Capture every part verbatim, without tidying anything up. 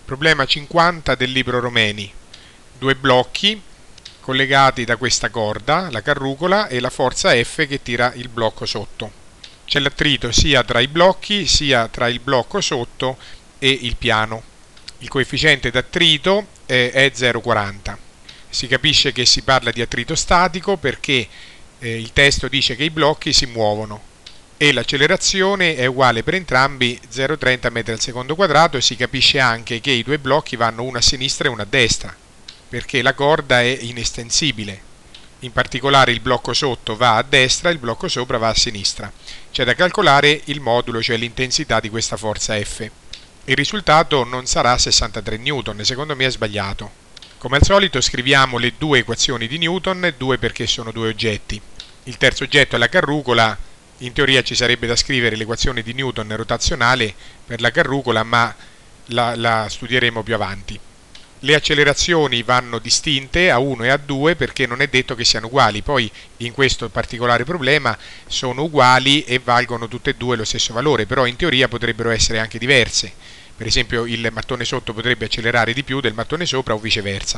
Problema cinquanta del libro Romeni. Due blocchi collegati da questa corda, la carrucola, e la forza F che tira il blocco sotto. C'è l'attrito sia tra i blocchi sia tra il blocco sotto e il piano. Il coefficiente d'attrito è zero virgola quaranta. Si capisce che si parla di attrito statico perché eh, il testo dice che i blocchi si muovono e l'accelerazione è uguale per entrambi zero virgola trenta metri al secondo quadrato, e si capisce anche che i due blocchi vanno uno a sinistra e uno a destra perché la corda è inestensibile. In particolare il blocco sotto va a destra e il blocco sopra va a sinistra. C'è da calcolare il modulo, cioè l'intensità di questa forza F. Il risultato non sarà sessantatré newton, secondo me è sbagliato. Come al solito scriviamo le due equazioni di Newton, due perché sono due oggetti. Il terzo oggetto è la carrucola. In teoria ci sarebbe da scrivere l'equazione di Newton rotazionale per la carrucola, ma la, la studieremo più avanti. Le accelerazioni vanno distinte a uno e a due perché non è detto che siano uguali. Poi in questo particolare problema sono uguali e valgono tutte e due lo stesso valore, però in teoria potrebbero essere anche diverse. Per esempio il mattone sotto potrebbe accelerare di più del mattone sopra o viceversa.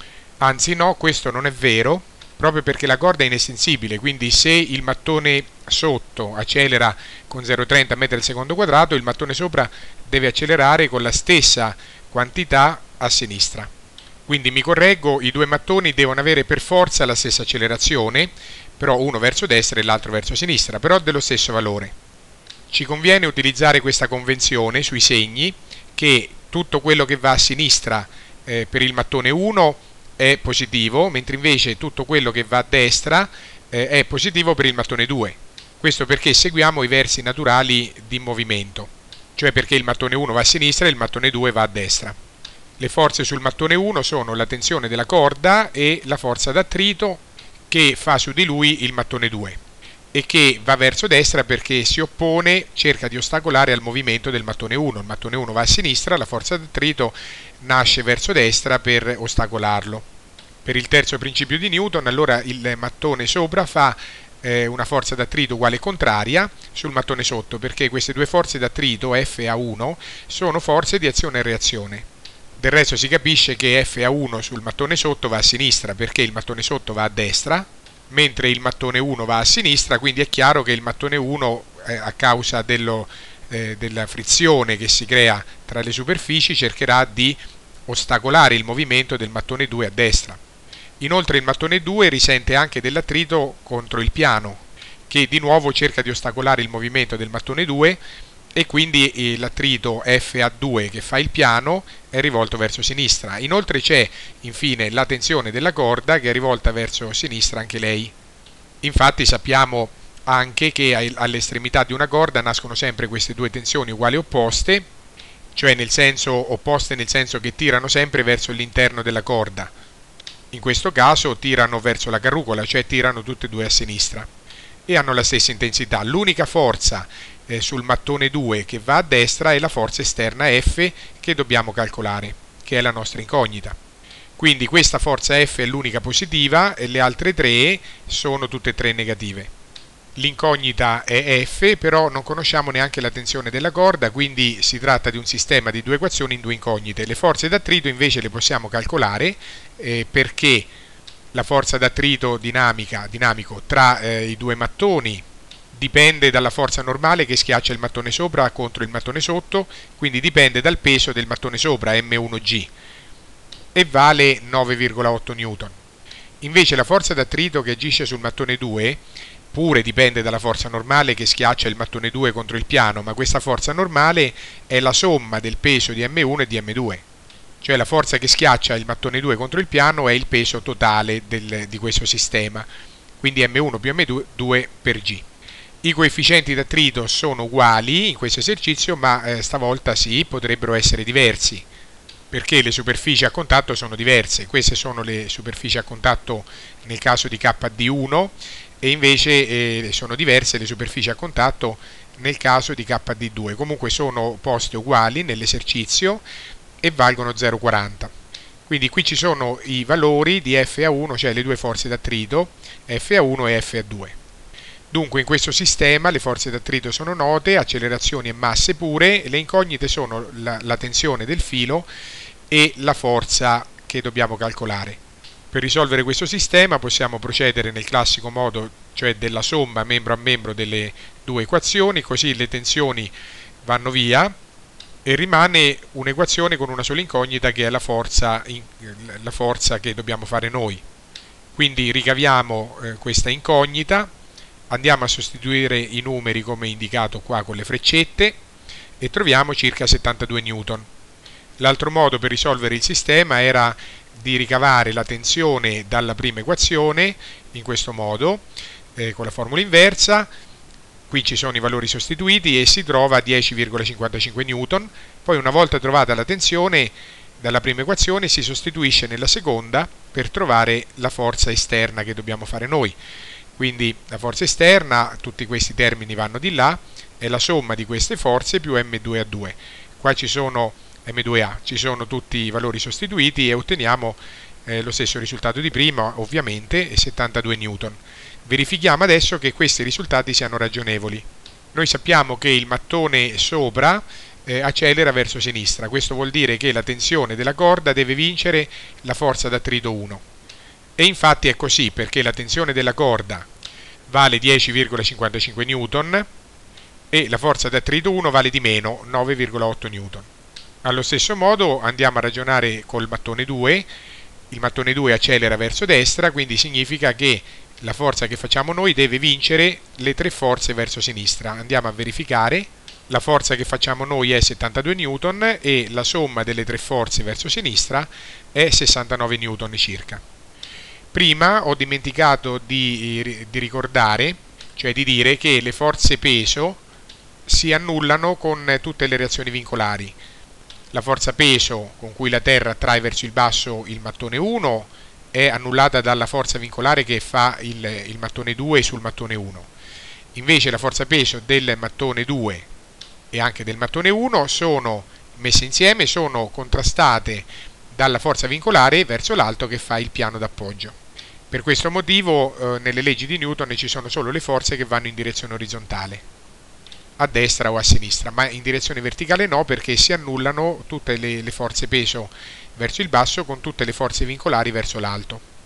Anzi no, questo non è vero, proprio perché la corda è inestensibile, quindi se il mattone sotto accelera con zero virgola trenta metri al secondo quadrato, il mattone sopra deve accelerare con la stessa quantità a sinistra. Quindi mi correggo, i due mattoni devono avere per forza la stessa accelerazione, però uno verso destra e l'altro verso sinistra, però dello stesso valore. Ci conviene utilizzare questa convenzione sui segni, che tutto quello che va a sinistra eh, per il mattone uno è positivo, mentre invece tutto quello che va a destra eh, è positivo per il mattone due. Questo perché seguiamo i versi naturali di movimento, cioè perché il mattone uno va a sinistra e il mattone due va a destra. Le forze sul mattone uno sono la tensione della corda e la forza d'attrito che fa su di lui il mattone due e che va verso destra perché si oppone, cerca di ostacolare al movimento del mattone uno. Il mattone uno va a sinistra, la forza d'attrito nasce verso destra per ostacolarlo. Per il terzo principio di Newton, allora il mattone sopra fa eh, una forza d'attrito uguale contraria sul mattone sotto, perché queste due forze d'attrito F e A uno sono forze di azione e reazione. Del resto si capisce che F A uno sul mattone sotto va a sinistra perché il mattone sotto va a destra, mentre il mattone uno va a sinistra, quindi è chiaro che il mattone uno eh, a causa dello, eh, della frizione che si crea tra le superfici cercherà di ostacolare il movimento del mattone due a destra. Inoltre il mattone due risente anche dell'attrito contro il piano, che di nuovo cerca di ostacolare il movimento del mattone due, e quindi l'attrito F A due che fa il piano è rivolto verso sinistra. Inoltre c'è infine la tensione della corda che è rivolta verso sinistra anche lei. Infatti sappiamo anche che all'estremità di una corda nascono sempre queste due tensioni uguali opposte, cioè nel senso opposte nel senso che tirano sempre verso l'interno della corda. In questo caso tirano verso la carrucola, cioè tirano tutte e due a sinistra e hanno la stessa intensità. L'unica forza eh, sul mattone due che va a destra è la forza esterna F che dobbiamo calcolare, che è la nostra incognita. Quindi questa forza F è l'unica positiva e le altre tre sono tutte e tre negative. L'incognita è F, però non conosciamo neanche la tensione della corda, quindi si tratta di un sistema di due equazioni in due incognite. Le forze d'attrito invece le possiamo calcolare eh, perché la forza d'attrito dinamica, dinamico tra eh, i due mattoni dipende dalla forza normale che schiaccia il mattone sopra contro il mattone sotto, quindi dipende dal peso del mattone sopra, M uno G, e vale nove virgola otto newton. Invece la forza d'attrito che agisce sul mattone due pure dipende dalla forza normale che schiaccia il mattone due contro il piano, ma questa forza normale è la somma del peso di M uno e di M due. Cioè la forza che schiaccia il mattone due contro il piano è il peso totale del, di questo sistema, quindi M uno più M due per G. I coefficienti d'attrito sono uguali in questo esercizio, ma eh, stavolta sì, potrebbero essere diversi, perché le superfici a contatto sono diverse. Queste sono le superfici a contatto nel caso di K D uno e invece eh, sono diverse le superfici a contatto nel caso di K D due. Comunque sono poste uguali nell'esercizio e valgono zero virgola quaranta. Quindi qui ci sono i valori di F A uno, cioè le due forze d'attrito, F A uno e F A due. Dunque in questo sistema le forze d'attrito sono note, accelerazioni e masse pure, le incognite sono la, la tensione del filo e la forza che dobbiamo calcolare. Per risolvere questo sistema possiamo procedere nel classico modo, cioè della somma membro a membro delle due equazioni, così le tensioni vanno via e rimane un'equazione con una sola incognita che è la forza, la forza che dobbiamo fare noi. Quindi ricaviamo eh, questa incognita, andiamo a sostituire i numeri come indicato qua con le freccette e troviamo circa settantadue newton. L'altro modo per risolvere il sistema era di ricavare la tensione dalla prima equazione in questo modo, eh, con la formula inversa. Qui ci sono i valori sostituiti e si trova dieci virgola cinquantacinque newton. Poi una volta trovata la tensione dalla prima equazione si sostituisce nella seconda per trovare la forza esterna che dobbiamo fare noi. Quindi la forza esterna, tutti questi termini vanno di là, è la somma di queste forze più emme due a due. Qua ci sono emme due a, ci sono tutti i valori sostituiti e otteniamo eh, lo stesso risultato di prima, ovviamente, settantadue newton. Verifichiamo adesso che questi risultati siano ragionevoli. Noi sappiamo che il mattone sopra eh, accelera verso sinistra, questo vuol dire che la tensione della corda deve vincere la forza d'attrito uno. E infatti è così, perché la tensione della corda vale dieci virgola cinquantacinque newton e la forza d'attrito uno vale di meno, nove virgola otto newton. Allo stesso modo andiamo a ragionare col mattone due. Il mattone due accelera verso destra, quindi significa che la forza che facciamo noi deve vincere le tre forze verso sinistra. Andiamo a verificare. La forza che facciamo noi è settantadue newton e la somma delle tre forze verso sinistra è sessantanove newton circa. Prima ho dimenticato di, di ricordare, cioè di dire che le forze peso si annullano con tutte le reazioni vincolari. La forza peso con cui la Terra attrae verso il basso il mattone uno è annullata dalla forza vincolare che fa il, il mattone due sul mattone uno. Invece la forza peso del mattone due e anche del mattone uno sono messe insieme, sono contrastate dalla forza vincolare verso l'alto che fa il piano d'appoggio. Per questo motivo eh, nelle leggi di Newton ci sono solo le forze che vanno in direzione orizzontale, a destra o a sinistra, ma in direzione verticale no, perché si annullano tutte le, le forze peso verso il basso con tutte le forze vincolari verso l'alto.